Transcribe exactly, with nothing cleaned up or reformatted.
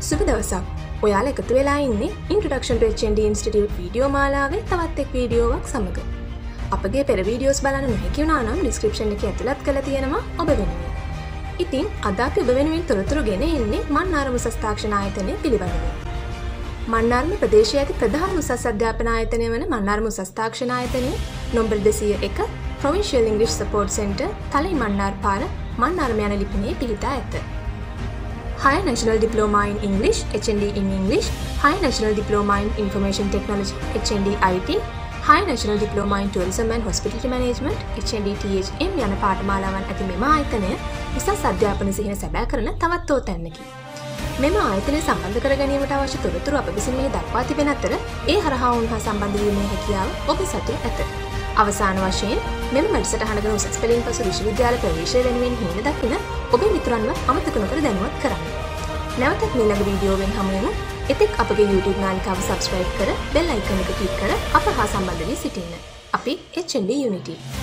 සුබ දවසක්. ඔයාලා එකතු වෙලා ඉන්නේ Introduction to H N D Institute video මාලාවේ තවත් එක් වීඩියෝවක් සමග. අපගේ පෙර වීඩියෝස් බලන්න නොහැකි වුණා නම් description එකේ ඇතුළත් කරලා තියෙනවා ඔබ වෙනුවෙන්. ඉතින් අද අපි ඔබ වෙනුවෙන් තොරතුරු ගෙන එන්නේ මන්නාර උසස් තාක්ෂණ ආයතනය පිළිබඳව. මන්නාරම ප්‍රදේශයේ ඇති ප්‍රධාන උසස් අධ්‍යාපන ආයතනය වන මන්නාරම උසස් තාක්ෂණ ආයතනය නම්බර දෙසිය එක Provincial English Support Center තලයි මන්නාර පාර මන්නාරම යන ලිපිණයේ පිහිටා ඇත. Higher National Diploma in English H N D in English, Higher National Diploma in Information Technology H N D I T, Higher National Diploma in Tourism and Hospitality Management H N D T H M යන පාඨමාලාවන් ඇති මෙම ආයතනය උසස් අධ්‍යාපන සිහින සැබෑ කරන තවත් තෝතැන්නකි. මෙම ආයතනය සම්බන්ධ කර ගැනීමට අවශ්‍ය තොරතුරු අප විසින් මේ දක්වා තිබෙන අතර ඒ හරහා වුන් හා සම්බන්ධ වීමේ හැකියාව ඔබ සතුව ඇත. අවසාන වශයෙන් මෙම වැඩසටහනක උසස් පෙළින් පසු විශ්වවිද්‍යාල ප්‍රවේශය වෙනුවෙන් හිමින දකින ඔබේ මිතුරන්ව අමතක නොකර දැනුවත් කරන්න. නැවතත් ඊළඟ වීඩියෝවෙන් හමු වෙමු. එතෙක් අපගේ YouTube නාලිකාව subscribe කර bell icon එක click කර අප හා සම්බන්ධ වී සිටින්න. අපි H N D Unity